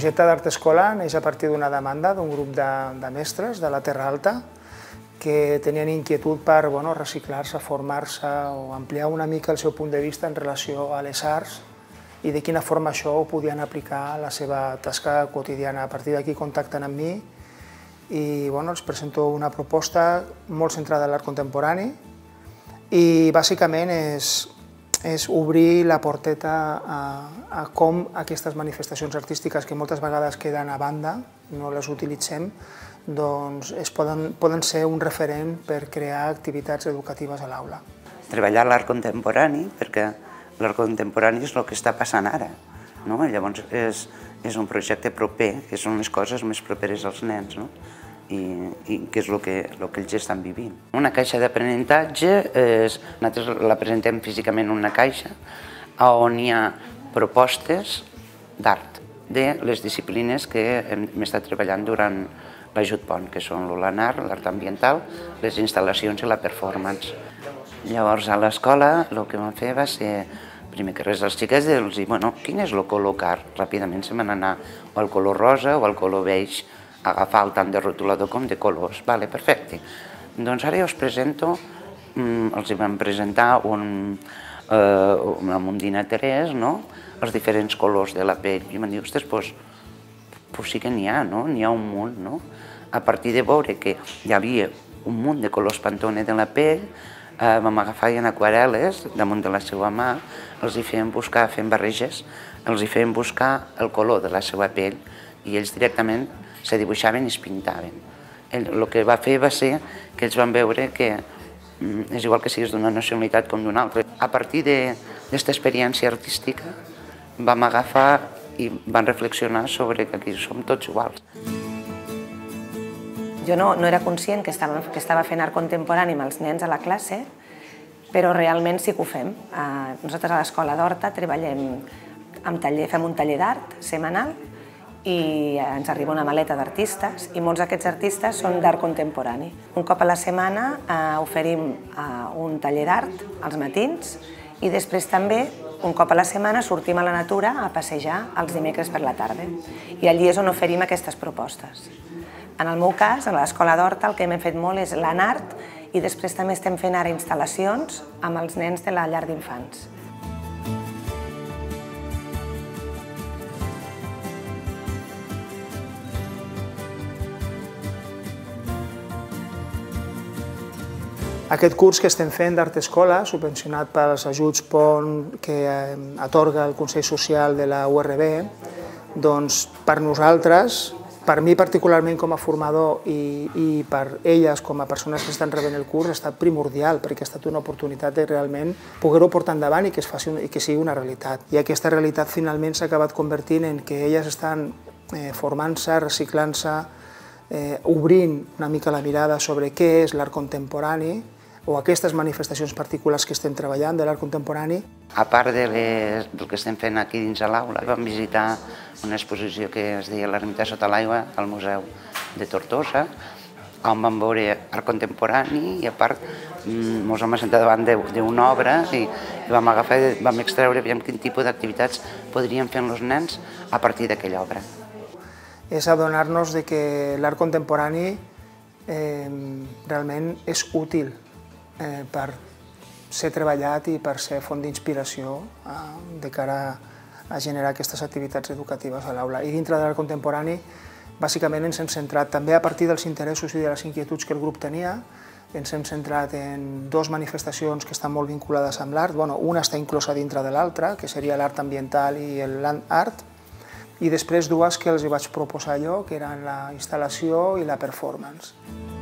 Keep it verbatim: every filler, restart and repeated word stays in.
projecte d'Art Escola neix a partir d'una demanda d'un grup de, de mestres de la Terra Alta que tenien inquietud per bueno, reciclar-se, formar-se o ampliar una mica el seu punt de vista en relació a les arts i de quina forma això ho podien aplicar a la seva tasca quotidiana. A partir d'aquí contacten amb mi i bueno, els presento una proposta molt centrada en l'art contemporani i bàsicament és, és obrir la porteta a, a com aquestes manifestacions artístiques que moltes vegades queden a banda, no les utilitzem, doncs es poden, poden ser un referent per crear activitats educatives a l'aula. Treballar l'art contemporani, perquè l'art contemporani és el que està passant ara, no? Llavors és, és un projecte proper, que són les coses més properes als nens, no? I, i que és el que, el que ells estan vivint. Una caixa d'aprenentatge, nosaltres la presentem físicament en una caixa on hi ha propostes d'art de les disciplines que hem, hem estat treballant durant l'Ajut Pont, que són l'Ulanar, l'art ambiental, les instal·lacions i la performance. Llavors a l'escola el que vam fer va ser, primer que res als xiquets, dir-los, bueno, quin és el color car? Ràpidament se van anar o al color rosa o al color beix, agafar tant de rotulador com de colors. Vale, perfecte. Doncs ara jo us presento, els hi vam presentar un, eh, una Mundina Terès, no? Els diferents colors de la pell. I em van dir, ostres, doncs, doncs sí que n'hi ha, no? N'hi ha un munt, no? A partir de veure que hi havia un munt de colors Pantone de la pell, eh, vam agafar en aquarel·les damunt de la seva mà, els hi fèiem buscar, fent barreges, els hi fèiem buscar el color de la seva pell i ells directament se dibuixaven i es pintaven. El, el que va fer va ser que ells van veure que mm, és igual que siguis d'una nacionalitat com d'una altra. A partir d'aquesta experiència artística vam agafar i van reflexionar sobre que aquí som tots iguals. Jo no, no era conscient que estava, que estava fent art contemporani amb els nens a la classe, però realment sí que ho fem. Uh, nosaltres a l'Escola d'Horta treballem amb taller, fem un taller d'art setmanal i ens arriba una maleta d'artistes i molts d'aquests artistes són d'art contemporani. Un cop a la setmana uh, oferim uh, un taller d'art als matins i després també un cop a la setmana sortim a la natura a passejar els dimecres per la tarda i allí és on oferim aquestes propostes. En el meu cas, a l'Escola d'Horta, el que hem fet molt és l'anart i després també estem fent ara instal·lacions amb els nens de la llar d'infants. Aquest curs que estem fent d'Art Escola, subvencionat pels ajuts Pont que atorga el Consell Social de la U R B, doncs per nosaltres, per mi particularment com a formador i, i per elles com a persones que estan rebent el curs ha estat primordial perquè ha estat una oportunitat de realment poder-ho portar endavant i que, es faci, i que sigui una realitat. I aquesta realitat finalment s'ha acabat convertint en que elles estan eh, formant-se, reciclant-se, eh, obrint una mica la mirada sobre què és l'art contemporani o aquestes manifestacions particulars que estem treballant de l'art contemporani. A part de les, del que estem fent aquí dins de l'aula, vam visitar una exposició que es deia l'Ermità sota l'aigua al Museu de Tortosa, on vam veure art contemporani i a part ens vam assentar davant d'una obra i vam agafar i vam extreure quin tipus d'activitats podríem fer amb els nens a partir d'aquella obra. És adonar-nos que l'art contemporani eh, realment és útil eh, per ser treballat i per ser font d'inspiració eh, de cara a generar aquestes activitats educatives a l'aula. I dintre de l'art contemporani, bàsicament ens hem centrat també a partir dels interessos i de les inquietuds que el grup tenia, ens hem centrat en dues manifestacions que estan molt vinculades amb l'art. Bueno, una està inclosa dintre de l'altra, que seria l'art ambiental i el land art, i després dues que els vaig proposar jo, que eren la instal·lació i la performance.